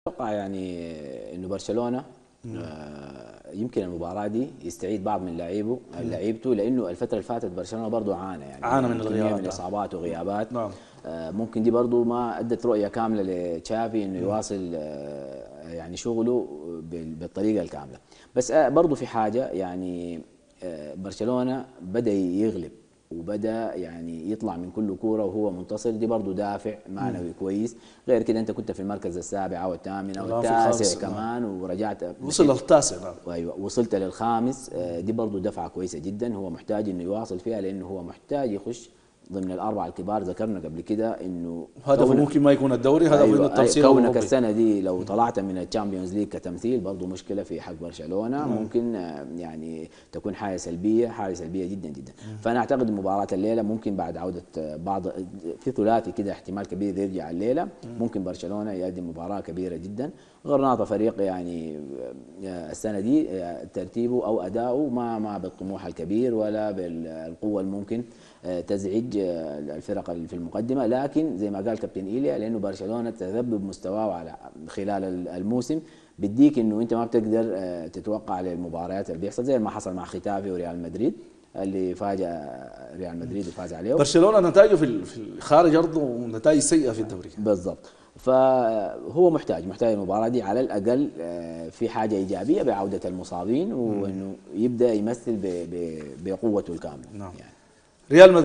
اتوقع يعني انه برشلونه يمكن المباراه دي يستعيد بعض من لعيبته لانه الفتره اللي فاتت برشلونه برضه عانى يعني عانى من كمية الغيابات. من الاصابات وغيابات. نعم. ممكن دي برضه ما ادت رؤيه كامله لتشافي انه يواصل يعني شغله بالطريقه الكامله. بس برضه في حاجه يعني برشلونه بدا يغلب وبدا يعني يطلع من كل كوره وهو منتصر، دي برضه دافع معنوي كويس. غير كده انت كنت في المركز السابع او الثامن او الآن في التاسع الخامس. كمان ورجعت وصل للتاسع. نعم. ايوه وصلت للخامس. دي برضه دفعه كويسه جدا، هو محتاج انه يواصل فيها لانه هو محتاج يخش ضمن الاربعه الكبار. ذكرنا قبل كده انه هدفه ممكن ما يكون الدوري، هدفه انه أيوة التمثيل كونك الاوروبي. السنه دي لو طلعت من الشامبيونز ليج كتمثيل برضه مشكله في حق برشلونه. ممكن يعني تكون حاجه سلبيه جدا جدا. فانا اعتقد مباراه الليله ممكن بعد عوده بعض في ثلاثي كده احتمال كبير يرجع الليله، ممكن برشلونه يقدم مباراه كبيره جدا. غرناطه فريق يعني السنه دي ترتيبه او اداؤه ما بالطموح الكبير ولا بالقوه الممكن تزعج الفرق اللي في المقدمه، لكن زي ما قال كابتن ايليا لانه برشلونه تذبذب مستواه على خلال الموسم بيديك انه انت ما بتقدر تتوقع للمباريات اللي بيحصل زي ما حصل مع ختافي وريال مدريد اللي فاجأ ريال مدريد وفاز عليه. برشلونه نتائجه في خارج ارضه نتائج سيئه في الدوري. بالضبط. فهو محتاج المباراه دي على الاقل في حاجه ايجابيه بعوده المصابين وانه يبدا يمثل بقوته الكامله. نعم. يعني ريال مدريد